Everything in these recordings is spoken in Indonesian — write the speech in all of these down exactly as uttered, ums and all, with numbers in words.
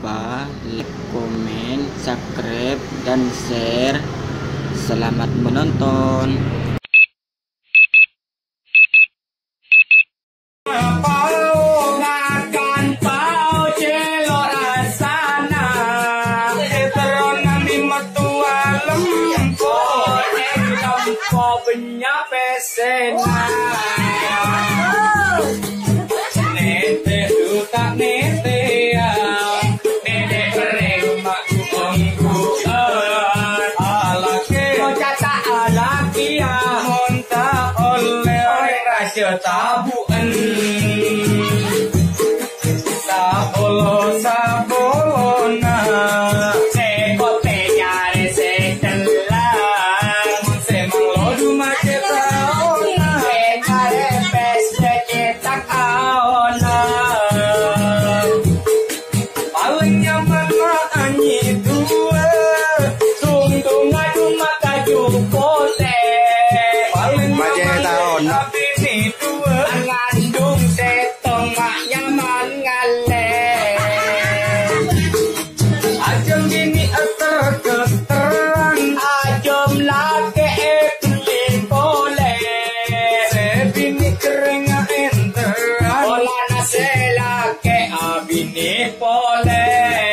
lupa like, komen, subscribe, dan share. Selamat menonton. Tabuan sabolo sabolo na se kote nyare se telang se manglodu maketa ona se kare peste cetak aona paling nyaman maanyi dua tungtung adu mata jupote paling nyaman ona ngandung setong maknya mangale ajam gini terketeran ajam lake ekulin pole sebini kering enteran pola nase lake abini pole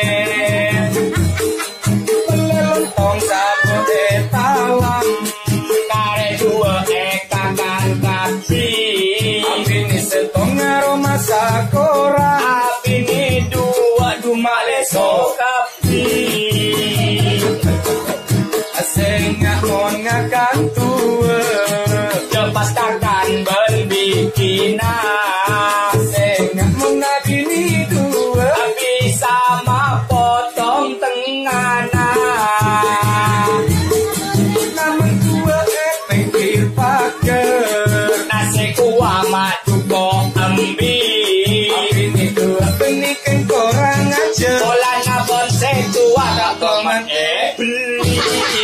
pelentong sabote talam kare dua ekakan kapi setong aroma sakura abini dua duma leso kapi asengah mon ngakan tua cepas takkan berbikina asengah mon abini dua abi sama potong tengana namun dua epeng pakai nasi kuah madu ambi abini dua penikan korang aja pola nabon setua tak teman eh beli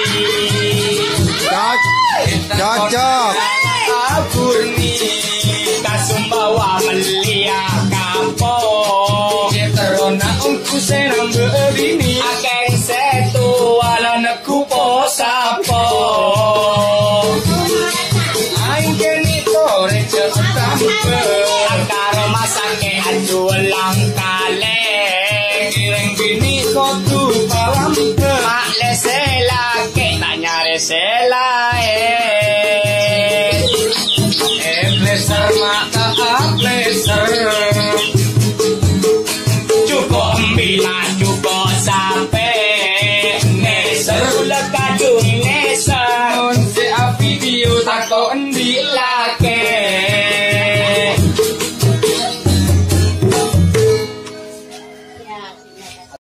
cocok aburni kasumbawa melia kampung terona ungku senang berini akeng setua lanaku posapo aing keni tore cetam angkara masake ajulang kaleng gireng bini kotu palam mak lesela ke tak nyare selae eh pleser maka pleser cukup ambila cukup sampe neser ulah kadung neser on se video takon bila